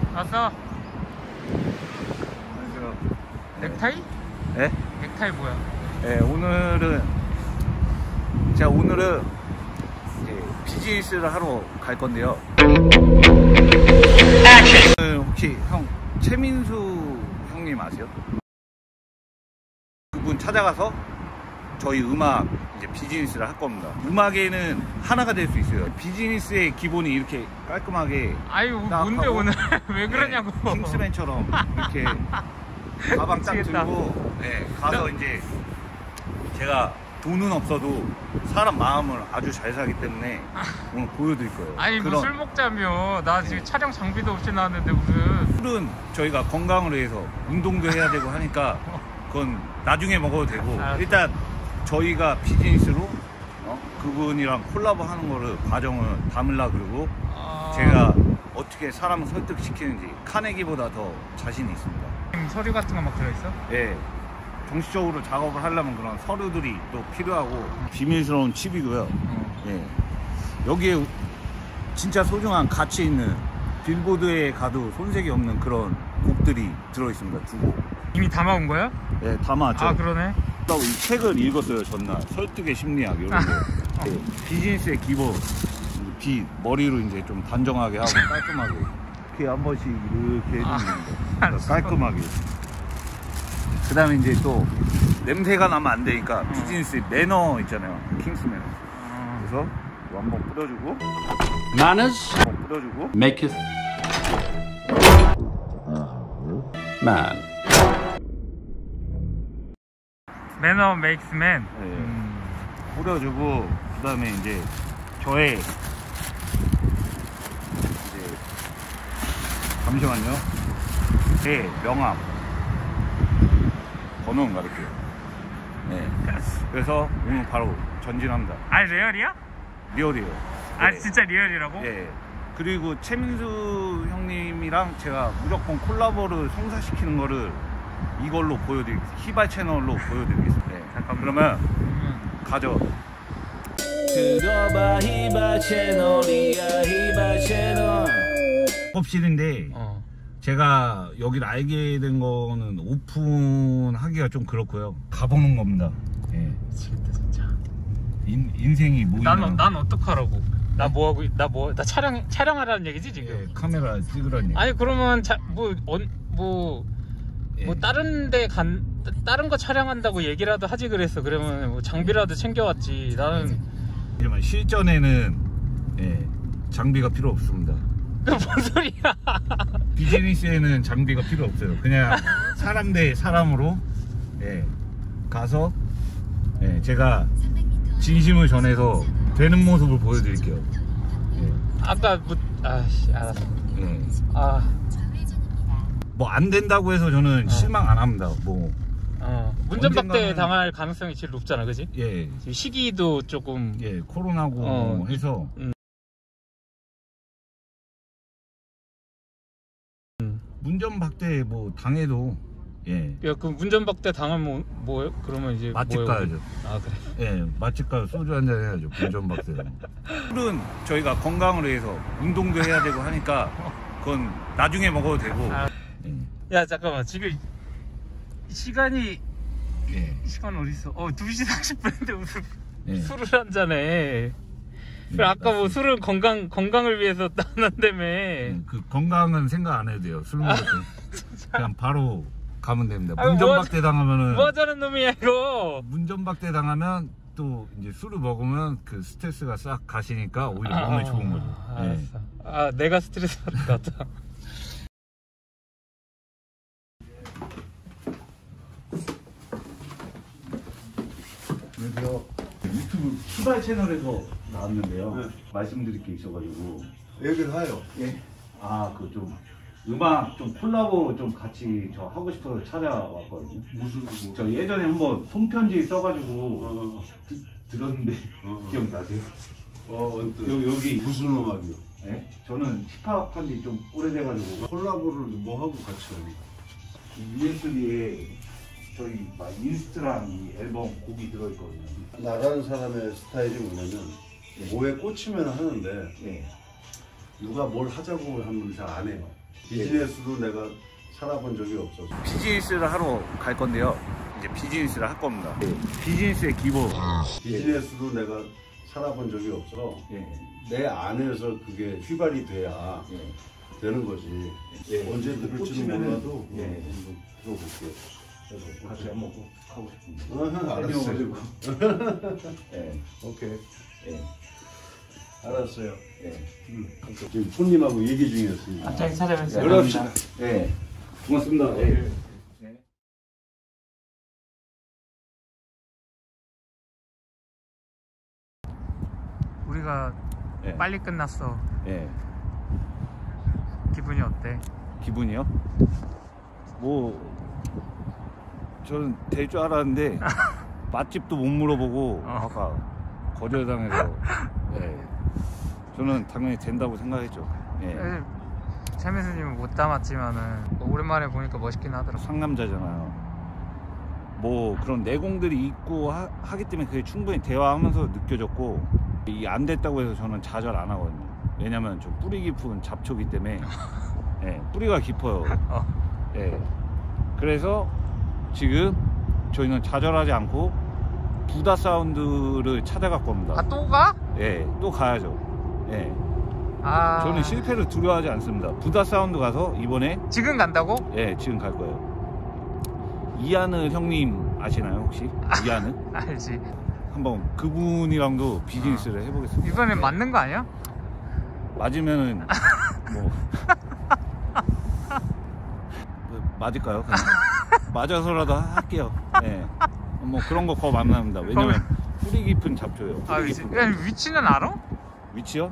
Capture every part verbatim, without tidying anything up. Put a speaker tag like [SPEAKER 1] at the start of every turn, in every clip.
[SPEAKER 1] 왔어. 넥타이?
[SPEAKER 2] 네?
[SPEAKER 1] 넥타이 뭐야?
[SPEAKER 2] 네, 오늘은 제가 오늘은 이제 비즈니스를 하러 갈 건데요. 오늘 혹시 형 최민수 형님 아세요? 그분 찾아가서 저희 음악 이제 비즈니스를 할 겁니다. 음악에는 하나가 될 수 있어요. 비즈니스의 기본이 이렇게 깔끔하게.
[SPEAKER 1] 아유 뭔데 오늘 왜 그러냐고.
[SPEAKER 2] 네, 킹스맨처럼 이렇게 가방 딱 들고 네, 가서 이제 제가 돈은 없어도 사람 마음을 아주 잘 사기 때문에 오늘 보여드릴 거예요.
[SPEAKER 1] 아니
[SPEAKER 2] 그런...
[SPEAKER 1] 뭐 술 먹자며. 나 지금 네. 촬영 장비도 없이 나왔는데 무슨.
[SPEAKER 2] 술은 저희가 건강을 위해서 운동도 해야 되고 하니까 그건 나중에 먹어도 되고 아, 일단 저희가 비즈니스로 어? 그분이랑 콜라보 하는 거를 과정을 담으려 그러고 아... 제가 어떻게 사람을 설득시키는지 카네기보다 더 자신이 있습니다.
[SPEAKER 1] 서류 같은 거 막 들어있어?
[SPEAKER 2] 네. 정식적으로 작업을 하려면 그런 서류들이 또 필요하고 비밀스러운 칩이고요. 어. 네. 여기에 진짜 소중한 가치 있는 빌보드에 가도 손색이 없는 그런 곡들이 들어있습니다. 두 곡.
[SPEAKER 1] 이미 담아온 거야?
[SPEAKER 2] 네, 담아왔죠.
[SPEAKER 1] 아, 그러네.
[SPEAKER 2] 이 책을 읽었어요, 전날. 설득의 심리학 이런 거. 아. 네. 비즈니스의 기본. 비 머리로 이제 좀 단정하게 하고 깔끔하게 이렇게 한 번씩 이렇게 해주는 아. 거. 깔끔하게. 그 다음에 이제 또 냄새가 나면 안 되니까 음. 비즈니스 매너 있잖아요. 킹스맨. 음. 그래서 이거 한번 뿌려주고
[SPEAKER 3] Manners
[SPEAKER 2] 한번 뿌려주고
[SPEAKER 3] maketh man.
[SPEAKER 1] Manner makes man.
[SPEAKER 2] 네.
[SPEAKER 1] 음.
[SPEAKER 2] 뿌려주고 그 다음에 이제 저의 이제 잠시만요. 제 명함 번호는 가릴게요. 네. 그래서 오늘 바로 전진합니다.
[SPEAKER 1] 아 리얼이야?
[SPEAKER 2] 리얼이에요.
[SPEAKER 1] 아
[SPEAKER 2] 네.
[SPEAKER 1] 진짜 리얼이라고?
[SPEAKER 2] 네. 그리고 최민수 형님이랑 제가 무조건 콜라보를 성사시키는 거를 이걸로 보여드리겠습니다. 히바 채널로 보여드리겠습니다. 네. 잠깐 그러면 음. 가죠. 들어봐 히바 채널이야 히바 채널. 작업실인데 어. 제가 여기를 알게 된 거는 오픈하기가 좀 그렇고요. 가보는 겁니다. 예.
[SPEAKER 1] 미치겠다 진짜.
[SPEAKER 2] 인, 인생이 뭐?
[SPEAKER 1] 난, 난 어떡하라고? 나 뭐 하고 나 뭐 나 촬영 촬영하라는 얘기지 지금?
[SPEAKER 2] 예, 카메라 찍으라는 얘기.
[SPEAKER 1] 아니 그러면 뭐 뭐뭐 예. 뭐 다른 데 간 다른 거 촬영한다고 얘기라도 하지 그랬어. 그러면 뭐 장비라도 챙겨왔지. 나는
[SPEAKER 2] 하지만 실전에는 예, 장비가 필요 없습니다.
[SPEAKER 1] 그 뭔 소리야?
[SPEAKER 2] 비즈니스에는 장비가 필요 없어요. 그냥 사람 대 사람으로 예, 가서 예, 제가 진심을 전해서 되는 모습을 보여드릴게요. 예.
[SPEAKER 1] 아까 뭐 아씨 알았어.
[SPEAKER 2] 예.
[SPEAKER 1] 아
[SPEAKER 2] 뭐 안 된다고 해서 저는 어. 실망 안 합니다. 뭐
[SPEAKER 1] 어. 운전박대 언젠가는... 당할 가능성이 제일 높잖아, 그지?
[SPEAKER 2] 예.
[SPEAKER 1] 시기도 조금
[SPEAKER 2] 예 코로나고 어. 뭐 해서. 음. 운전박대 뭐 당해도 예.
[SPEAKER 1] 야, 그럼 운전박대 당하면 뭐예요? 그러면 이제
[SPEAKER 2] 맛집
[SPEAKER 1] 뭐예요?
[SPEAKER 2] 가야죠.
[SPEAKER 1] 아 그래?
[SPEAKER 2] 예, 맛집 가서 소주 한잔 해야죠. 운전박대는. 술은 저희가 건강을 위해서 운동도 해야 되고 하니까 그건 나중에 먹어도 되고. 아. 예.
[SPEAKER 1] 야 잠깐만 지금 시간이
[SPEAKER 2] 예.
[SPEAKER 1] 시간 어디 있어? 어 두 시 사십 분인데 무슨
[SPEAKER 2] 예.
[SPEAKER 1] 술을 한잔해. 네, 아까 뭐 술은 건강 건강을 위해서 따는다며. 네,
[SPEAKER 2] 그 건강은 생각 안 해도 돼요. 술 먹을 때 그냥 바로 가면 됩니다. 문전박대 당하면은
[SPEAKER 1] 뭐 하자는 놈이야 이거.
[SPEAKER 2] 문전박대 당하면 또 이제 술을 먹으면 그 스트레스가 싹 가시니까 오히려
[SPEAKER 1] 아,
[SPEAKER 2] 몸에 좋은 거죠.
[SPEAKER 1] 아, 네. 알았어. 아 내가 스트레스 받을 것 같다.
[SPEAKER 2] 안녕하세요. 유튜브 수발 채널에서 나왔는데요. 네. 말씀드릴 게 있어가지고.
[SPEAKER 4] 얘기를 해요.
[SPEAKER 2] 예. 아, 그 좀 음악 좀 콜라보 좀 같이 저 하고 싶어서 찾아왔거든요.
[SPEAKER 4] 무슨 뭐?
[SPEAKER 2] 저 예전에 한번 손편지 써가지고
[SPEAKER 4] 어.
[SPEAKER 2] 드, 들었는데
[SPEAKER 4] 어.
[SPEAKER 2] 기억나세요?
[SPEAKER 4] 어,
[SPEAKER 2] 여기, 여기
[SPEAKER 4] 무슨 음악이요?
[SPEAKER 2] 네? 저는 힙합 한지 좀 오래돼가지고.
[SPEAKER 4] 콜라보를 뭐 하고 같이 하니?
[SPEAKER 2] 유에스비에 저희 막 인스트랑 이 앨범 곡이 들어있거든요.
[SPEAKER 4] 나가는 사람의 스타일이 뭐냐면 네. 뭐에 꽂히면 하는데
[SPEAKER 2] 네.
[SPEAKER 4] 누가 뭘 하자고 하면 잘 안 해요. 비즈니스로 내가 살아본 적이 없어서.
[SPEAKER 2] 비즈니스를 하러 갈 건데요. 이제 비즈니스를 할 겁니다. 예. 비즈니스의 기본.
[SPEAKER 4] 비즈니스로 내가 살아본 적이 없어.
[SPEAKER 2] 예.
[SPEAKER 4] 내 안에서 그게 휘발이 돼야
[SPEAKER 2] 예.
[SPEAKER 4] 되는 거지.
[SPEAKER 2] 예.
[SPEAKER 4] 언제 들을지는 몰라도
[SPEAKER 2] 예.
[SPEAKER 4] 한번 들어볼게.
[SPEAKER 2] 그래서 같이 한번 꼭 하고 싶습니다.
[SPEAKER 4] 어, 알았어.
[SPEAKER 2] 예.
[SPEAKER 4] 오케이.
[SPEAKER 2] 예.
[SPEAKER 4] 알았어요.
[SPEAKER 2] 예.
[SPEAKER 4] 응. 지금 손님하고 얘기 중이었습니다.
[SPEAKER 1] 갑자기 찾아뵙습니다.
[SPEAKER 4] 연락합시다.
[SPEAKER 2] 예. 고맙습니다. 예.
[SPEAKER 1] 우리가
[SPEAKER 2] 예.
[SPEAKER 1] 빨리 끝났어.
[SPEAKER 2] 예.
[SPEAKER 1] 기분이 어때?
[SPEAKER 2] 기분이요? 뭐 저는 될 줄 알았는데 맛집도 못 물어보고
[SPEAKER 1] 어.
[SPEAKER 2] 아까 거절당해서 예. 저는 당연히 된다고 생각했죠. 예.
[SPEAKER 1] 최민수님은 못 담았지만은 뭐 오랜만에 보니까 멋있긴 하더라고.
[SPEAKER 2] 상남자잖아요. 뭐 그런 내공들이 있고 하, 하기 때문에 그게 충분히 대화하면서 느껴졌고, 이 안 됐다고 해서 저는 좌절 안 하거든요. 왜냐면 좀 뿌리 깊은 잡초기 때문에 예, 뿌리가 깊어요.
[SPEAKER 1] 어.
[SPEAKER 2] 예. 그래서 지금 저희는 좌절하지 않고 부다 사운드를 찾아갈 겁니다.
[SPEAKER 1] 아, 또 가?
[SPEAKER 2] 예, 또 가야죠. 예.
[SPEAKER 1] 아.
[SPEAKER 2] 저는 실패를 두려워하지 않습니다. 부다 사운드 가서 이번에
[SPEAKER 1] 지금 간다고?
[SPEAKER 2] 예, 지금 갈 거예요. 이하늘 형님 아시나요, 혹시? 이하늘?
[SPEAKER 1] 알지.
[SPEAKER 2] 한번 그분이랑도 비즈니스를 해보겠습니다.
[SPEAKER 1] 이번엔 맞는 거 아니야?
[SPEAKER 2] 맞으면은 뭐, 뭐 맞을까요? 그냥? 맞아서라도 할게요. 예. 뭐 그런 거 겁 안 납니다. 왜냐면 뿌리 깊은 잡초예요. 뿌리
[SPEAKER 1] 아, 위치,
[SPEAKER 2] 깊은
[SPEAKER 1] 야, 위치는 알아?
[SPEAKER 2] 위치요?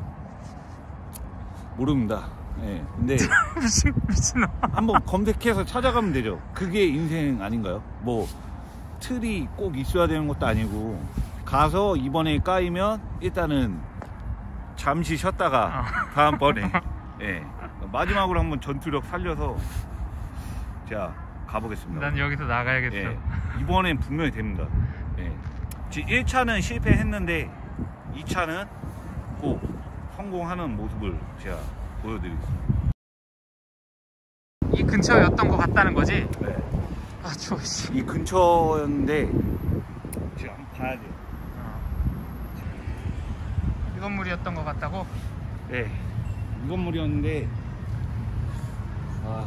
[SPEAKER 2] 모릅니다. 예. 근데
[SPEAKER 1] 미친 미친놈.
[SPEAKER 2] 한번 검색해서 찾아가면 되죠. 그게 인생 아닌가요? 뭐 틀이 꼭 있어야 되는 것도 아니고, 가서 이번에 까이면 일단은 잠시 쉬었다가 다음번에 예. 마지막으로 한번 전투력 살려서 제가 가보겠습니다.
[SPEAKER 1] 난 여기서 나가야겠어.
[SPEAKER 2] 예. 이번엔 분명히 됩니다. 예. 지금 일 차는 실패했는데 이 차는 꼭 성공하는 모습을 제가 보여드리겠습니다.
[SPEAKER 1] 이 근처였던 것 같다는 거지?
[SPEAKER 2] 네.
[SPEAKER 1] 아, 추워. 씨.
[SPEAKER 2] 이 근처였는데 지금 한번 봐야 돼요.
[SPEAKER 1] 어. 이 건물이었던 것 같다고?
[SPEAKER 2] 네. 이 건물이었는데 아,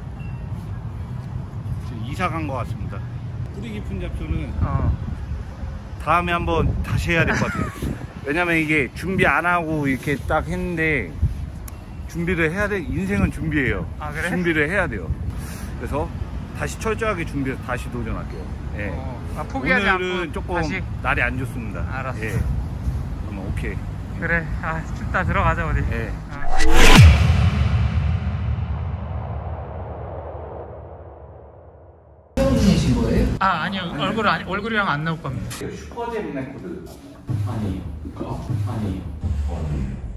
[SPEAKER 2] 지금 이사 간 것 같습니다. 뿌리 깊은 잡초는
[SPEAKER 1] 어.
[SPEAKER 2] 다음에 한번 다시 해야 될 것 같아요. 왜냐면 이게 준비 안 하고 이렇게 딱 했는데 준비를 해야 돼. 인생은 준비예요.
[SPEAKER 1] 아, 그래?
[SPEAKER 2] 준비를 해야 돼요. 그래서 다시 철저하게 준비해서 다시 도전할게요. 예.
[SPEAKER 1] 어. 아, 포기하지
[SPEAKER 2] 오늘은
[SPEAKER 1] 않고
[SPEAKER 2] 조금
[SPEAKER 1] 다시.
[SPEAKER 2] 날이 안 좋습니다.
[SPEAKER 1] 알았어.
[SPEAKER 2] 예. 그러면 오케이.
[SPEAKER 1] 그래. 아, 춥다. 들어가자 어디.
[SPEAKER 2] 예.
[SPEAKER 1] 어.
[SPEAKER 5] 분이신 거예요?
[SPEAKER 1] 아, 아니요. 얼굴 아니, 얼굴이랑 안 나올 겁니다.
[SPEAKER 2] 슈퍼잼 레코드.
[SPEAKER 5] 아니, 아니, 어.